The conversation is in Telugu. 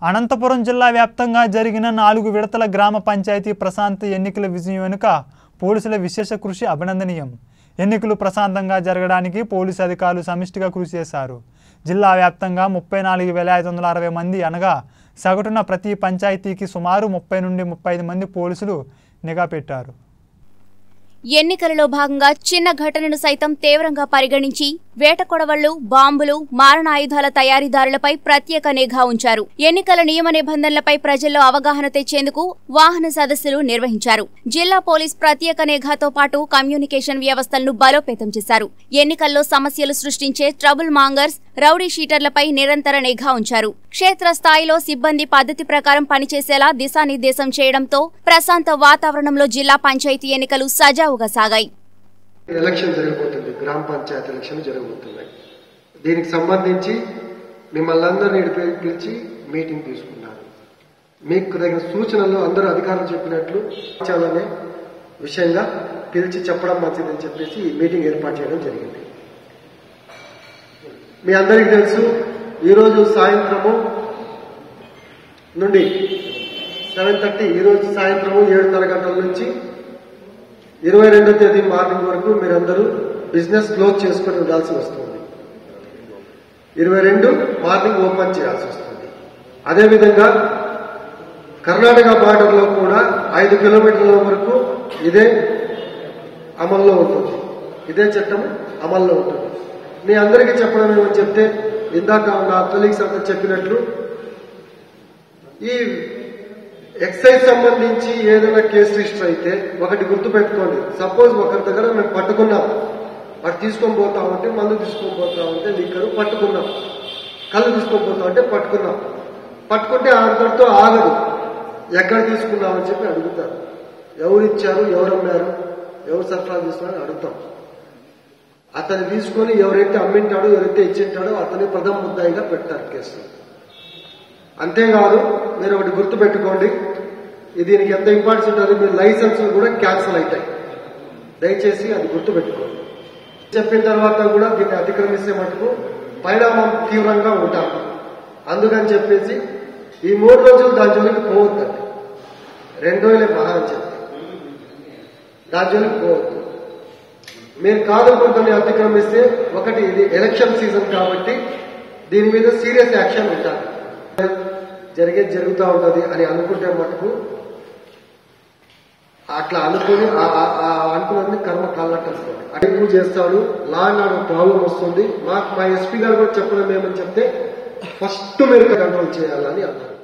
అనంతపురం జిల్లా వ్యాప్తంగా జరిగిన 4 విడతల గ్రామ పంచాయతీ ప్రశాంత ఎన్నికల విజయం వెనుక పోలీసుల విశేష కృషి అభినందనీయం. ఎన్నికలు ప్రశాంతంగా జరగడానికి పోలీసు అధికారులు సమిష్టిగా కృషి చేశారు. జిల్లా వ్యాప్తంగా 34,560 మంది అనగా సగటున ప్రతి పంచాయతీకి సుమారు 30 నుండి 35 మంది పోలీసులు నిఘా పెట్టారు. ఎన్నికలలో భాగంగా చిన్న ఘటనను సైతం తీవ్రంగా పరిగణించి వేట కొడవళ్లు, బాంబులు, మారణాయుధాల తయారీదారులపై ప్రత్యేక నిఘా ఉంచారు. ఎన్నికల నియమ నిబంధనలపై ప్రజల్లో అవగాహన తెచ్చేందుకు వాహన సదస్సులు నిర్వహించారు. జిల్లా పోలీస్ ప్రత్యేక నిఘాతో పాటు కమ్యూనికేషన్ వ్యవస్థలను బలోపేతం చేశారు. ఎన్నికల్లో సమస్యలు సృష్టించే ట్రబుల్ మాంగర్స్, రౌడీ షీటర్లపై నిరంతర నిఘా ఉంచారు. క్షేత్రస్థాయిలో సిబ్బంది పద్ధతి ప్రకారం పనిచేసేలా దిశానిర్దేశం చేయడంతో ప్రశాంత వాతావరణంలో జిల్లా పంచాయతీ ఎన్నికలు సజావుగా సాగాయి. ఎలక్షన్ జరగబోతుంది, గ్రామ పంచాయతీ ఎలక్షన్ జరగబోతున్నాయి. దీనికి సంబంధించి మిమ్మల్ని అందరినీ పిలిచి మీటింగ్ తీసుకున్నారు. మీకు తగిన సూచనలు అందరూ అధికారులు చెప్పినట్లు చాలానే విషయంగా పిలిచి చెప్పడం మంచిదని చెప్పేసి ఈ మీటింగ్ ఏర్పాటు చేయడం జరిగింది. మీ అందరికీ తెలుసు, ఈరోజు సాయంత్రము నుండి 7:30, ఈరోజు సాయంత్రము 7:30 గంటల నుంచి 22వ తేదీ మార్నింగ్ వరకు మీరందరూ బిజినెస్ క్లోజ్ చేసుకుని ఉండాల్సి వస్తుంది. 22 మార్నింగ్ ఓపెన్ చేయాల్సి వస్తుంది. అదేవిధంగా కర్ణాటక బార్డర్లో కూడా 5 కిలోమీటర్ల వరకు ఇదే అమల్లో ఉంటుంది, ఇదే చట్టం అమల్లో ఉంటుంది. మీ అందరికీ చెప్పడం ఏమని చెప్తే, ఇందాక నా కొలీగ్స్ అంతా చెప్పినట్లు ఈ ఎక్సైజ్ సంబంధించి ఏదైనా కేసు రిజిస్టర్ అయితే ఒకటి గుర్తుపెట్టుకోండి. సపోజ్ ఒకరి దగ్గర మేము పట్టుకున్నాం, వాడు తీసుకొని పోతా ఉంటే, మందు తీసుకొని పోతా ఉంటే, లిక్కరు పట్టుకున్నాం, కళ్ళు తీసుకొని పోతా ఉంటే పట్టుకున్నాం. పట్టుకుంటే అంతటితో ఆగదు, ఎక్కడ తీసుకున్నామని చెప్పి అడుగుతారు. ఎవరు ఇచ్చారు, ఎవరు అమ్మారు, ఎవరు సరఫరా చేస్తున్నారని అడుగుతాం. అతన్ని తీసుకొని ఎవరైతే అమ్మింటాడో, ఎవరైతే ఇచ్చింటాడో అతని ప్రథమ ముద్దాయిగా పెడతారు కేసు. అంతేకాదు, మీరు ఒకటి గుర్తుపెట్టుకోండి, దీనికి ఎంత ఇంపార్టెన్స్ ఉంటుంది, మీరు లైసెన్సులు కూడా క్యాన్సిల్ అవుతాయి. దయచేసి అది గుర్తుపెట్టుకోండి. చెప్పిన తర్వాత కూడా దీన్ని అతిక్రమిస్తే మటుకు పరిణామం తీవ్రంగా ఉంటాం. అందుకని చెప్పేసి ఈ 3 రోజులు దాని జోలికి పోవద్దండి. 2 రోజులే మహా అని చెప్పి దాని జోలికి పోవద్దు. మీరు కాదనుకుంటుని అతిక్రమిస్తే, ఒకటి ఇది ఎలక్షన్ సీజన్ కాబట్టి దీని మీద సీరియస్ యాక్షన్ ఉంటుంది. జరిగేది జరుగుతూ ఉంటుంది అని అనుకుంటే మటుకు అట్లా అనుకుని అనుకున్నది కర్మ కాళ్ళట్టేస్తుంది. అడుగు చేస్తాడు, లా అండ్ ఆర్డర్ ప్రాబ్లం వస్తుంది. మా ఎస్పీ గారు కూడా చెప్పడం ఏమని చెప్తే, ఫస్ట్ మీరు కంట్రోల్ చేయాలని అన్నారు.